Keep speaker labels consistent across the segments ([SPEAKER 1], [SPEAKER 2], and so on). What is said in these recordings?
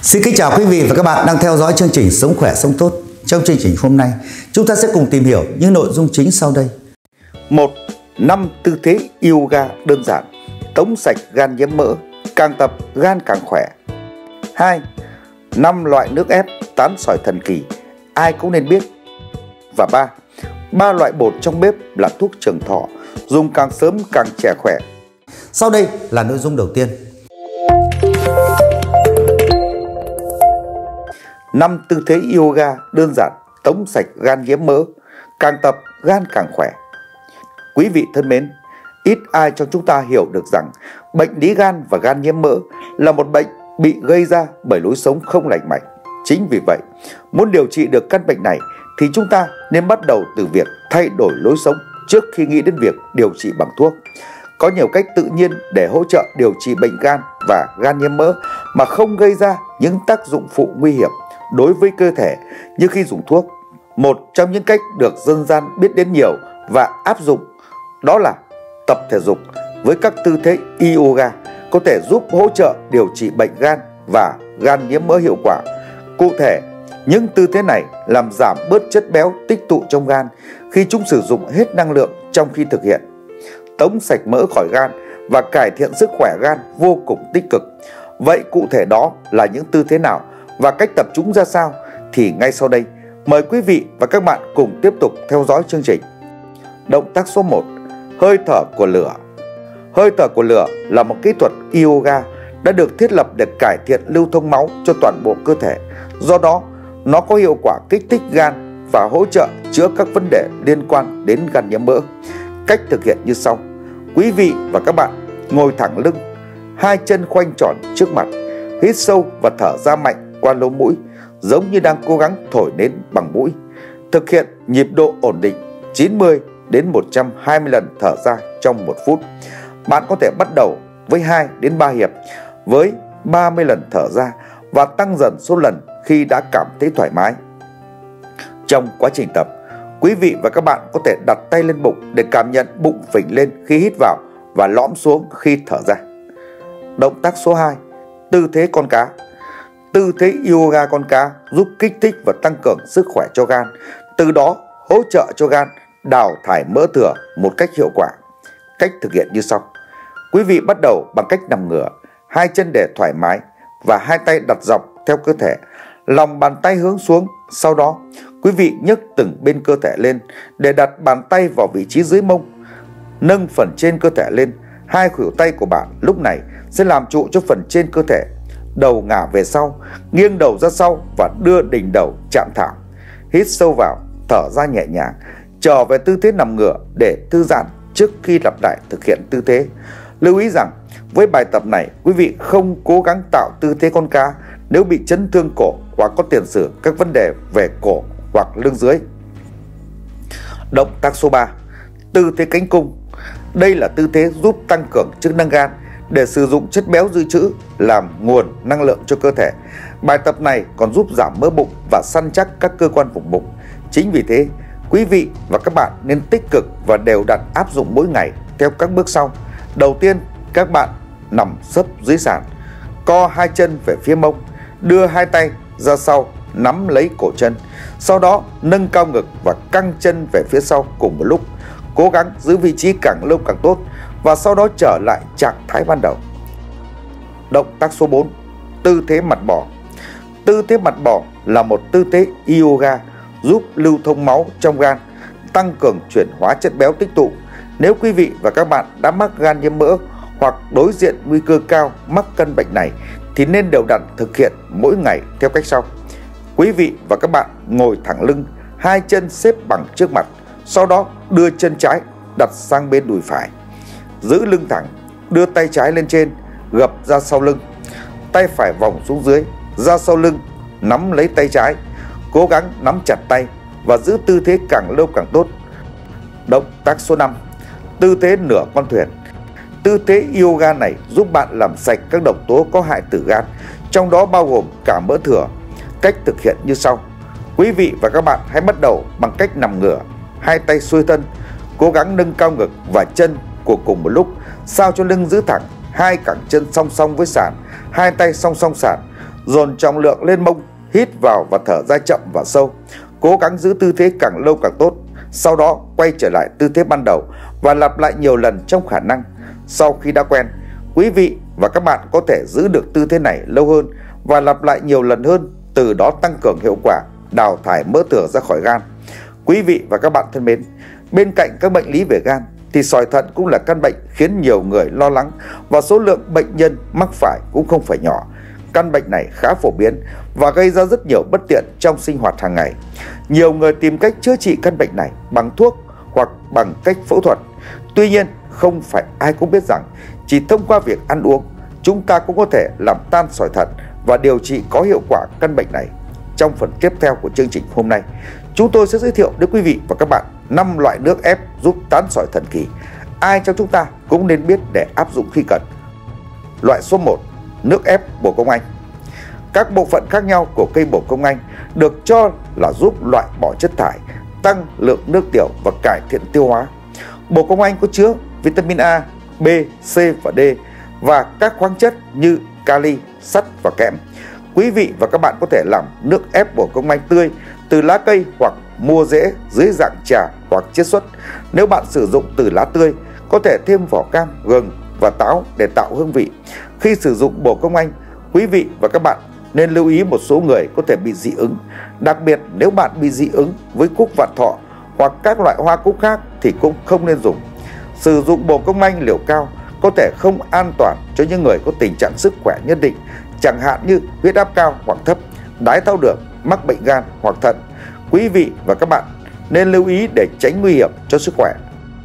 [SPEAKER 1] Xin kính chào quý vị và các bạn đang theo dõi chương trình Sống khỏe sống tốt. Trong chương trình hôm nay, chúng ta sẽ cùng tìm hiểu những nội dung chính sau đây.
[SPEAKER 2] 1. 5 tư thế yoga đơn giản, tống sạch gan nhiễm mỡ, càng tập gan càng khỏe. 2. 5 loại nước ép tán sỏi thần kỳ, ai cũng nên biết. Và 3 loại bột trong bếp là thuốc trường thọ, dùng càng sớm càng trẻ khỏe.
[SPEAKER 1] Sau đây là nội dung đầu tiên.
[SPEAKER 2] 5 tư thế yoga đơn giản, tống sạch gan nhiễm mỡ, càng tập gan càng khỏe. Quý vị thân mến, ít ai trong chúng ta hiểu được rằng bệnh lý gan và gan nhiễm mỡ là một bệnh bị gây ra bởi lối sống không lành mạnh. Chính vì vậy, muốn điều trị được căn bệnh này thì chúng ta nên bắt đầu từ việc thay đổi lối sống trước khi nghĩ đến việc điều trị bằng thuốc. Có nhiều cách tự nhiên để hỗ trợ điều trị bệnh gan và gan nhiễm mỡ mà không gây ra những tác dụng phụ nguy hiểm đối với cơ thể như khi dùng thuốc. Một trong những cách được dân gian biết đến nhiều và áp dụng đó là tập thể dục với các tư thế yoga có thể giúp hỗ trợ điều trị bệnh gan và gan nhiễm mỡ hiệu quả. Cụ thể, những tư thế này làm giảm bớt chất béo tích tụ trong gan khi chúng sử dụng hết năng lượng trong khi thực hiện, tống sạch mỡ khỏi gan và cải thiện sức khỏe gan vô cùng tích cực. Vậy cụ thể đó là những tư thế nào và cách tập chúng ra sao thì ngay sau đây mời quý vị và các bạn cùng tiếp tục theo dõi chương trình. Động tác số 1. Hơi thở của lửa. Hơi thở của lửa là một kỹ thuật yoga đã được thiết lập để cải thiện lưu thông máu cho toàn bộ cơ thể. Do đó, nó có hiệu quả kích thích gan và hỗ trợ chữa các vấn đề liên quan đến gan nhiễm mỡ. Cách thực hiện như sau. Quý vị và các bạn ngồi thẳng lưng, hai chân khoanh tròn trước mặt, hít sâu và thở ra mạnh qua lỗ mũi, giống như đang cố gắng thổi nến bằng mũi. Thực hiện nhịp độ ổn định 90 đến 120 lần thở ra trong 1 phút. Bạn có thể bắt đầu với 2 đến 3 hiệp với 30 lần thở ra và tăng dần số lần khi đã cảm thấy thoải mái. Trong quá trình tập, quý vị và các bạn có thể đặt tay lên bụng để cảm nhận bụng phình lên khi hít vào và lõm xuống khi thở ra. Động tác số 2. Tư thế con cá. Tư thế yoga con cá giúp kích thích và tăng cường sức khỏe cho gan, từ đó hỗ trợ cho gan đào thải mỡ thừa một cách hiệu quả. Cách thực hiện như sau. Quý vị bắt đầu bằng cách nằm ngửa, hai chân để thoải mái và hai tay đặt dọc theo cơ thể, lòng bàn tay hướng xuống. Sau đó, quý vị nhấc từng bên cơ thể lên để đặt bàn tay vào vị trí dưới mông. Nâng phần trên cơ thể lên, hai khuỷu tay của bạn lúc này sẽ làm trụ cho phần trên cơ thể. Đầu ngả về sau, nghiêng đầu ra sau và đưa đỉnh đầu chạm thảm. Hít sâu vào, thở ra nhẹ nhàng, trở về tư thế nằm ngửa để thư giãn trước khi lặp lại thực hiện tư thế. Lưu ý rằng với bài tập này, quý vị không cố gắng tạo tư thế con cá nếu bị chấn thương cổ hoặc có tiền sử các vấn đề về cổ hoặc lưng dưới. Động tác số 3. Tư thế cánh cung. Đây là tư thế giúp tăng cường chức năng gan để sử dụng chất béo dự trữ làm nguồn năng lượng cho cơ thể. Bài tập này còn giúp giảm mỡ bụng và săn chắc các cơ quan vùng bụng. Chính vì thế, quý vị và các bạn nên tích cực và đều đặn áp dụng mỗi ngày theo các bước sau. Đầu tiên, các bạn nằm sấp dưới sàn, co hai chân về phía mông, đưa hai tay ra sau nắm lấy cổ chân. Sau đó nâng cao ngực và căng chân về phía sau cùng một lúc. Cố gắng giữ vị trí càng lâu càng tốt và sau đó trở lại trạng thái ban đầu. Động tác số 4. Tư thế mặt bò. Tư thế mặt bò là một tư thế yoga giúp lưu thông máu trong gan, tăng cường chuyển hóa chất béo tích tụ. Nếu quý vị và các bạn đã mắc gan nhiễm mỡ hoặc đối diện nguy cơ cao mắc căn bệnh này thì nên đều đặn thực hiện mỗi ngày theo cách sau. Quý vị và các bạn ngồi thẳng lưng, hai chân xếp bằng trước mặt, sau đó đưa chân trái đặt sang bên đùi phải. Giữ lưng thẳng, đưa tay trái lên trên, gập ra sau lưng. Tay phải vòng xuống dưới, ra sau lưng, nắm lấy tay trái. Cố gắng nắm chặt tay và giữ tư thế càng lâu càng tốt. Động tác số 5. Tư thế nửa con thuyền. Tư thế yoga này giúp bạn làm sạch các độc tố có hại từ gan, trong đó bao gồm cả mỡ thừa. Cách thực hiện như sau. Quý vị và các bạn hãy bắt đầu bằng cách nằm ngửa, hai tay xuôi thân, cố gắng nâng cao ngực và chân của cùng một lúc, sao cho lưng giữ thẳng, hai cẳng chân song song với sàn, hai tay song song sàn. Dồn trọng lượng lên mông, hít vào và thở ra chậm và sâu. Cố gắng giữ tư thế càng lâu càng tốt. Sau đó quay trở lại tư thế ban đầu và lặp lại nhiều lần trong khả năng. Sau khi đã quen, quý vị và các bạn có thể giữ được tư thế này lâu hơn và lặp lại nhiều lần hơn, từ đó tăng cường hiệu quả đào thải mỡ thừa ra khỏi gan. Quý vị và các bạn thân mến, bên cạnh các bệnh lý về gan thì sỏi thận cũng là căn bệnh khiến nhiều người lo lắng và số lượng bệnh nhân mắc phải cũng không phải nhỏ. Căn bệnh này khá phổ biến và gây ra rất nhiều bất tiện trong sinh hoạt hàng ngày. Nhiều người tìm cách chữa trị căn bệnh này bằng thuốc hoặc bằng cách phẫu thuật. Tuy nhiên, không phải ai cũng biết rằng chỉ thông qua việc ăn uống, chúng ta cũng có thể làm tan sỏi thận và điều trị có hiệu quả căn bệnh này. Trong phần tiếp theo của chương trình hôm nay, chúng tôi sẽ giới thiệu đến quý vị và các bạn 5 loại nước ép giúp tán sỏi thần kỳ. Ai trong chúng ta cũng nên biết để áp dụng khi cần. Loại số 1, nước ép bồ công anh. Các bộ phận khác nhau của cây bồ công anh được cho là giúp loại bỏ chất thải, tăng lượng nước tiểu và cải thiện tiêu hóa. Bồ công anh có chứa vitamin A, B, C và D và các khoáng chất như kali, sắt và kẽm. Quý vị và các bạn có thể làm nước ép bồ công anh tươi từ lá cây hoặc mua rễ dưới dạng trà hoặc chiết xuất. Nếu bạn sử dụng từ lá tươi, có thể thêm vỏ cam, gừng và táo để tạo hương vị. Khi sử dụng bồ công anh, quý vị và các bạn nên lưu ý một số người có thể bị dị ứng. Đặc biệt nếu bạn bị dị ứng với cúc vạn thọ hoặc các loại hoa cúc khác thì cũng không nên dùng. Sử dụng bồ công anh liều cao có thể không an toàn cho những người có tình trạng sức khỏe nhất định, chẳng hạn như huyết áp cao hoặc thấp, đái tháo đường, mắc bệnh gan hoặc thận. Quý vị và các bạn nên lưu ý để tránh nguy hiểm cho sức khỏe.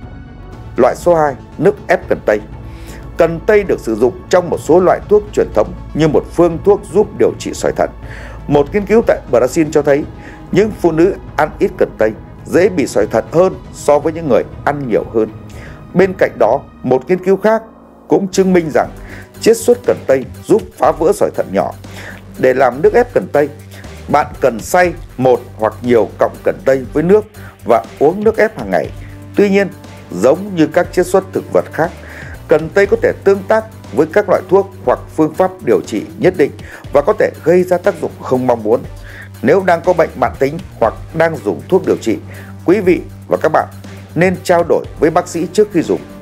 [SPEAKER 2] Loại số 2, nước ép cần tây. Cần tây được sử dụng trong một số loại thuốc truyền thống như một phương thuốc giúp điều trị sỏi thận. Một nghiên cứu tại Brazil cho thấy những phụ nữ ăn ít cần tây dễ bị sỏi thận hơn so với những người ăn nhiều hơn. Bên cạnh đó, một nghiên cứu khác cũng chứng minh rằng chiết xuất cần tây giúp phá vỡ sỏi thận nhỏ. Để làm nước ép cần tây, bạn cần xay một hoặc nhiều cọng cần tây với nước và uống nước ép hàng ngày. Tuy nhiên, giống như các chiết xuất thực vật khác, cần tây có thể tương tác với các loại thuốc hoặc phương pháp điều trị nhất định và có thể gây ra tác dụng không mong muốn. Nếu đang có bệnh mãn tính hoặc đang dùng thuốc điều trị, quý vị và các bạn nên trao đổi với bác sĩ trước khi dùng.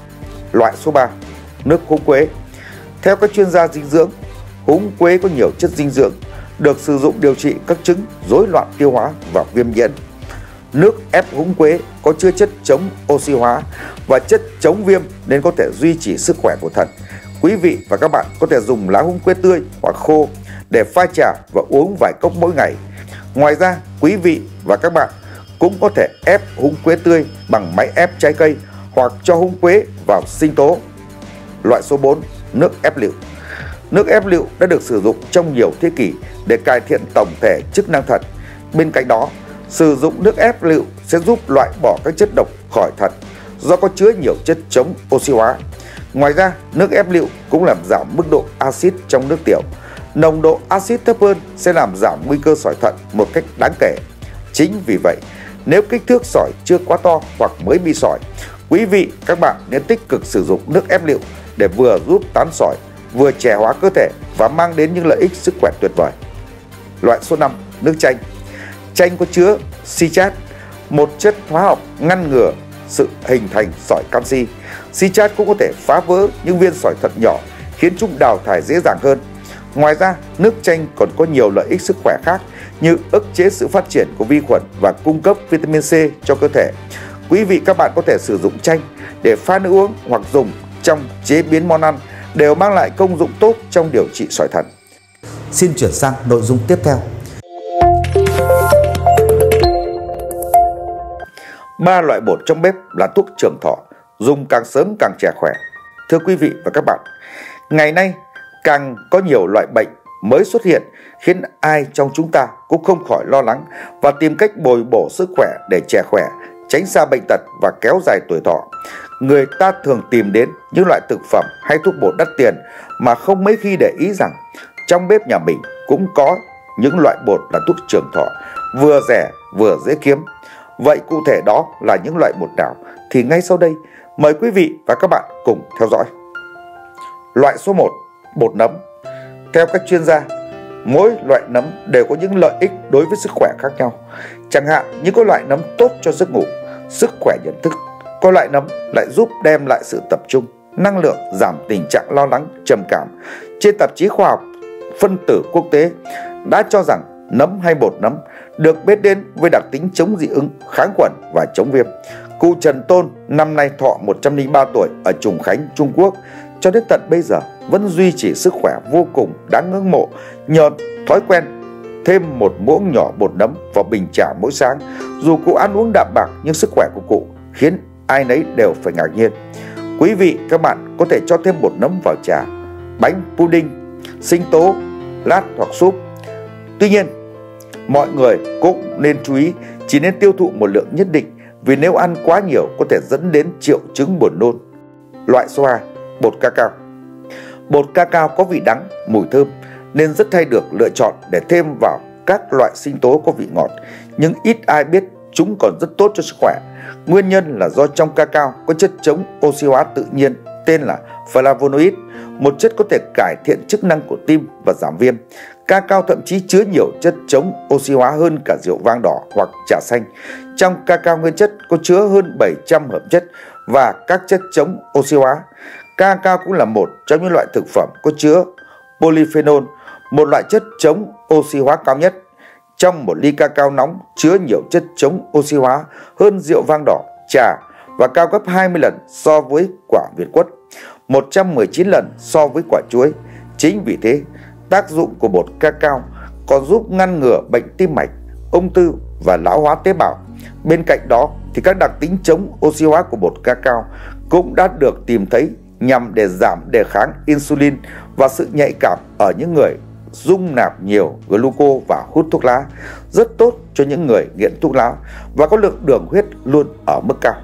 [SPEAKER 2] Loại số 3, nước húng quế. Theo các chuyên gia dinh dưỡng, húng quế có nhiều chất dinh dưỡng, được sử dụng điều trị các chứng rối loạn tiêu hóa và viêm nhiễm. Nước ép húng quế có chứa chất chống oxy hóa và chất chống viêm nên có thể duy trì sức khỏe của thận. Quý vị và các bạn có thể dùng lá húng quế tươi hoặc khô để pha trà và uống vài cốc mỗi ngày. Ngoài ra, quý vị và các bạn cũng có thể ép húng quế tươi bằng máy ép trái cây hoặc cho húng quế vào sinh tố. Loại số 4, nước ép lựu. Nước ép lựu đã được sử dụng trong nhiều thế kỷ để cải thiện tổng thể chức năng thận. Bên cạnh đó, sử dụng nước ép lựu sẽ giúp loại bỏ các chất độc khỏi thận do có chứa nhiều chất chống oxy hóa. Ngoài ra, nước ép lựu cũng làm giảm mức độ axit trong nước tiểu. Nồng độ axit thấp hơn sẽ làm giảm nguy cơ sỏi thận một cách đáng kể. Chính vì vậy, nếu kích thước sỏi chưa quá to hoặc mới bị sỏi, quý vị các bạn nên tích cực sử dụng nước ép lựu để vừa giúp tán sỏi, vừa trẻ hóa cơ thể và mang đến những lợi ích sức khỏe tuyệt vời. Loại số 5, nước chanh. Chanh có chứa citrat, một chất hóa học ngăn ngừa sự hình thành sỏi canxi. Citrat cũng có thể phá vỡ những viên sỏi thận nhỏ, khiến chúng đào thải dễ dàng hơn. Ngoài ra, nước chanh còn có nhiều lợi ích sức khỏe khác như ức chế sự phát triển của vi khuẩn và cung cấp vitamin C cho cơ thể. Quý vị các bạn có thể sử dụng chanh để pha nước uống hoặc dùng trong chế biến món ăn, đều mang lại công dụng tốt trong điều trị sỏi thận.
[SPEAKER 1] Xin chuyển sang nội dung tiếp theo.
[SPEAKER 2] 3 loại bột trong bếp là thuốc trường thọ, dùng càng sớm càng trẻ khỏe. Thưa quý vị và các bạn, ngày nay càng có nhiều loại bệnh mới xuất hiện khiến ai trong chúng ta cũng không khỏi lo lắng và tìm cách bồi bổ sức khỏe để trẻ khỏe, tránh xa bệnh tật và kéo dài tuổi thọ. Người ta thường tìm đến những loại thực phẩm hay thuốc bột đắt tiền mà không mấy khi để ý rằng trong bếp nhà mình cũng có những loại bột là thuốc trường thọ, vừa rẻ vừa dễ kiếm. Vậy cụ thể đó là những loại bột nào thì ngay sau đây mời quý vị và các bạn cùng theo dõi. Loại số 1, bột nấm. Theo các chuyên gia, Mỗi loại nấm đều có những lợi ích đối với sức khỏe khác nhau. Chẳng hạn như có loại nấm tốt cho giấc ngủ, sức khỏe nhận thức. Có loại nấm lại giúp đem lại sự tập trung, năng lượng, giảm tình trạng lo lắng, trầm cảm. Trên tạp chí khoa học phân tử quốc tế đã cho rằng nấm hay bột nấm được biết đến với đặc tính chống dị ứng, kháng khuẩn và chống viêm. Cụ Trần Tôn năm nay thọ 103 tuổi ở Trùng Khánh, Trung Quốc, cho đến tận bây giờ vẫn duy trì sức khỏe vô cùng đáng ngưỡng mộ nhờ thói quen thêm một muỗng nhỏ bột nấm vào bình trà mỗi sáng. Dù cụ ăn uống đạm bạc nhưng sức khỏe của cụ khiến ai nấy đều phải ngạc nhiên. Quý vị các bạn có thể cho thêm bột nấm vào trà, bánh, pudding, sinh tố, lát hoặc súp. Tuy nhiên, mọi người cũng nên chú ý chỉ nên tiêu thụ một lượng nhất định, vì nếu ăn quá nhiều có thể dẫn đến triệu chứng buồn nôn. Loại số 2, bột cacao. Bột cacao có vị đắng, mùi thơm nên rất hay được lựa chọn để thêm vào các loại sinh tố có vị ngọt, nhưng ít ai biết chúng còn rất tốt cho sức khỏe. Nguyên nhân là do trong cacao có chất chống oxy hóa tự nhiên tên là flavonoid, một chất có thể cải thiện chức năng của tim và giảm viêm. Cacao thậm chí chứa nhiều chất chống oxy hóa hơn cả rượu vang đỏ hoặc trà xanh. Trong cacao nguyên chất có chứa hơn 700 hợp chất và các chất chống oxy hóa. Cacao cũng là một trong những loại thực phẩm có chứa polyphenol, một loại chất chống oxy hóa cao nhất. Trong một ly cacao nóng chứa nhiều chất chống oxy hóa hơn rượu vang đỏ, trà và cao gấp 20 lần so với quả việt quất, 119 lần so với quả chuối. Chính vì thế, tác dụng của bột cacao còn giúp ngăn ngừa bệnh tim mạch, ung thư và lão hóa tế bào. Bên cạnh đó thì các đặc tính chống oxy hóa của bột cacao cũng đã được tìm thấy nhằm để giảm đề kháng insulin và sự nhạy cảm ở những người dung nạp nhiều gluco và hút thuốc lá, rất tốt cho những người nghiện thuốc lá và có lượng đường huyết luôn ở mức cao.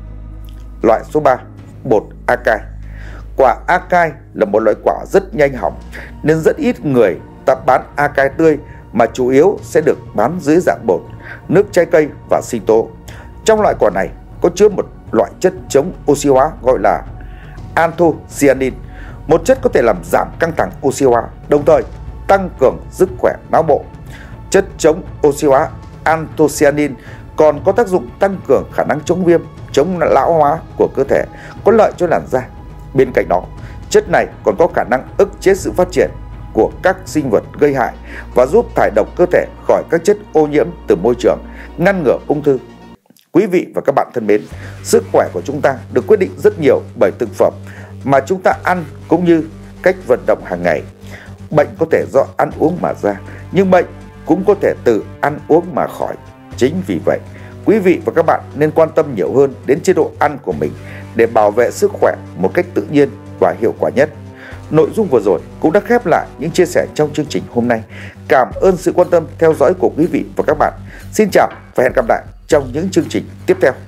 [SPEAKER 2] Loại số 3, bột acai. Quả acai là một loại quả rất nhanh hỏng nên rất ít người ta bán acai tươi, mà chủ yếu sẽ được bán dưới dạng bột, nước trái cây và sinh tố. Trong loại quả này có chứa một loại chất chống oxy hóa gọi là anthocyanin, một chất có thể làm giảm căng thẳng oxy hóa, đồng thời tăng cường sức khỏe não bộ. Chất chống oxy hóa anthocyanin còn có tác dụng tăng cường khả năng chống viêm, chống lão hóa của cơ thể, có lợi cho làn da. Bên cạnh đó, chất này còn có khả năng ức chế sự phát triển của các sinh vật gây hại và giúp thải độc cơ thể khỏi các chất ô nhiễm từ môi trường, ngăn ngừa ung thư. Quý vị và các bạn thân mến, sức khỏe của chúng ta được quyết định rất nhiều bởi thực phẩm mà chúng ta ăn cũng như cách vận động hàng ngày. Bệnh có thể do ăn uống mà ra, nhưng bệnh cũng có thể từ ăn uống mà khỏi. Chính vì vậy, quý vị và các bạn nên quan tâm nhiều hơn đến chế độ ăn của mình để bảo vệ sức khỏe một cách tự nhiên và hiệu quả nhất. Nội dung vừa rồi cũng đã khép lại những chia sẻ trong chương trình hôm nay. Cảm ơn sự quan tâm theo dõi của quý vị và các bạn. Xin chào và hẹn gặp lại trong những chương trình tiếp theo.